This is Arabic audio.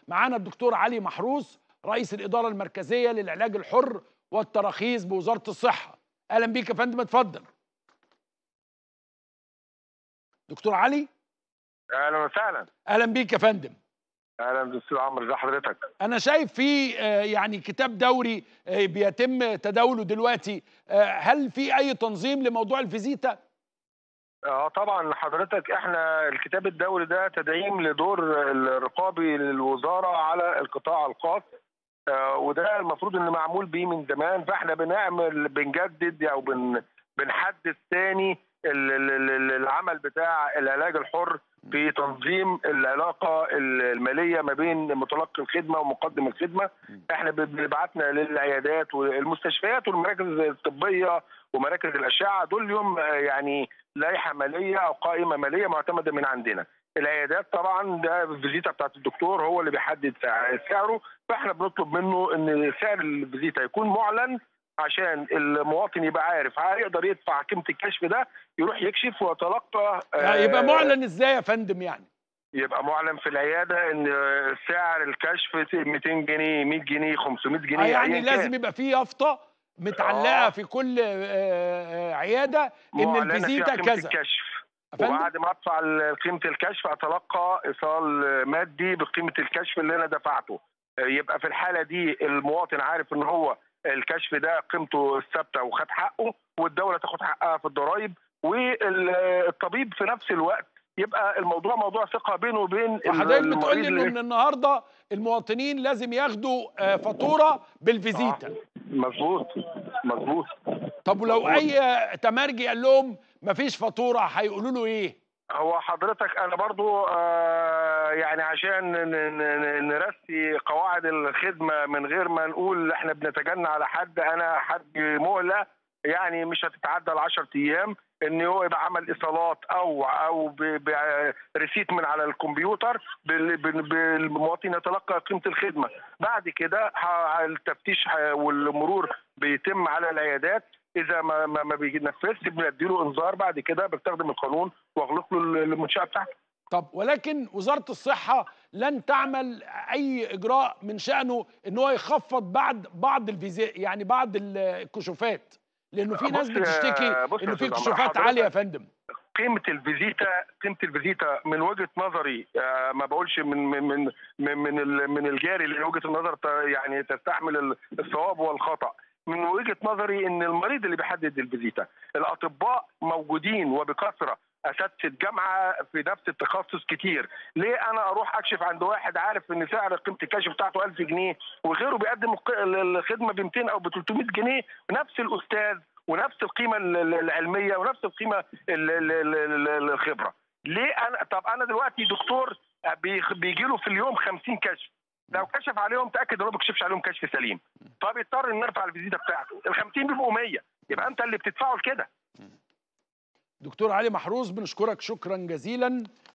معانا الدكتور علي محروس رئيس الإدارة المركزية للعلاج الحر والتراخيص بوزارة الصحة. أهلا بيك يا فندم، اتفضل. دكتور علي. اهلا وسهلا. أهلا بيك يا فندم. اهلا دكتور عمرو، ازي حضرتك؟ أنا شايف في يعني كتاب دوري بيتم تداوله دلوقتي، هل في أي تنظيم لموضوع الفيزيتا؟ طبعا حضرتك، احنا الكتاب الدوري ده تدعيم لدور الرقابي للوزاره على القطاع الخاص، وده المفروض ان معمول بيه من زمان، فاحنا بنجدد او بنحدث تاني العمل بتاع العلاج الحر في تنظيم العلاقه الماليه ما بين متلقي الخدمه ومقدم الخدمه. احنا بنبعتنا للعيادات والمستشفيات والمراكز الطبيه ومراكز الاشعه، دول اليوم يعني لائحه ماليه او قائمه ماليه معتمده من عندنا. العيادات طبعا ده الفيزيتا بتاعت الدكتور هو اللي بيحدد سعره، فاحنا بنطلب منه ان سعر الفيزيتا يكون معلن عشان المواطن يبقى عارف هيقدر يدفع قيمه الكشف ده، يروح يكشف ويتلقى. يبقى معلن ازاي يا فندم يعني؟ يبقى معلن في العياده ان سعر الكشف 200 جنيه 100 جنيه 500 جنيه يعني لازم يبقى في يافطه متعلقه في كل عياده ان معلنه فيها الفيزيتا قيمه كذا. الكشف، وبعد ما ادفع قيمه الكشف اتلقى ايصال مادي بقيمه الكشف اللي انا دفعته. يبقى في الحاله دي المواطن عارف ان هو الكشف ده قيمته ثابته وخد حقه، والدوله تاخد حقها في الضرائب، والطبيب في نفس الوقت يبقى الموضوع موضوع ثقه بينه وبين وحضرتك بتقول لي المريض. ان النهارده المواطنين لازم ياخدوا فاتوره بالفيزيتا. مظبوط مظبوط. طب ولو اي تمرجي قال لهم مفيش فاتوره هيقولوا له ايه؟ هو حضرتك انا برضو يعني عشان نرسي قواعد الخدمه من غير ما نقول احنا بنتجنى على حد، انا حد مهله يعني مش هتتعدى ال 10 ايام ان هو يبقى عمل ايصالات او بريسيت من على الكمبيوتر بالمواطن يتلقى قيمه الخدمه. بعد كده التفتيش والمرور بيتم على العيادات، اذا ما بينفذش بنديله انذار، بعد كده بستخدم القانون واغلق له المنشاه بتاعته. طب ولكن وزاره الصحه لن تعمل اي اجراء من شانه ان هو يخفض بعض يعني بعض الكشوفات، لانه في ناس بتشتكي انه في كشوفات عاليه يا فندم. قيمه الفيزيتا من وجهه نظري، ما بقولش من الجاري، لان وجهه النظر يعني تستحمل الصواب والخطا. من وجهه نظري ان المريض اللي بيحدد الفيزيتا الاطباء موجودين وبكثره، اساتذه جامعه في نفس التخصص كتير. ليه انا اروح اكشف عند واحد عارف ان سعر قيمه الكشف بتاعته 1000 جنيه وغيره بيقدم الخدمه ب 200 او ب 300 جنيه، نفس الاستاذ ونفس القيمه العلميه ونفس القيمه الخبره؟ ليه طب انا دلوقتي دكتور بيجي له في اليوم 50 كشف، لو كشف عليهم تاكد انه ما بيكشفش عليهم كشف سليم، فبيضطر ان نرفع الفيزيتا بتاعته، ال 50 بيبقوا 100، يبقى انت اللي بتدفعه لكده. دكتور علي محروس، بنشكرك شكرا جزيلا.